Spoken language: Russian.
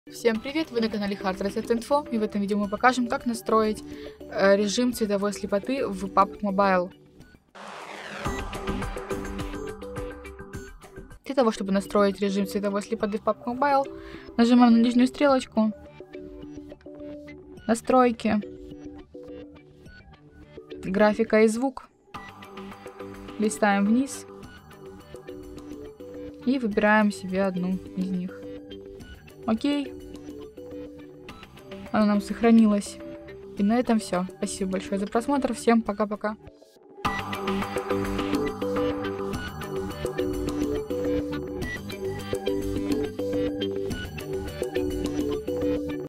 Всем привет! Вы на канале Hard Reset Info, и в этом видео мы покажем, как настроить режим цветовой слепоты в PUBG Mobile. Для того, чтобы настроить режим цветовой слепоты в PUBG Mobile, нажимаем на нижнюю стрелочку, настройки, графика и звук, листаем вниз и выбираем себе одну из них. Окей. Она нам сохранилась. И на этом все. Спасибо большое за просмотр. Всем пока-пока.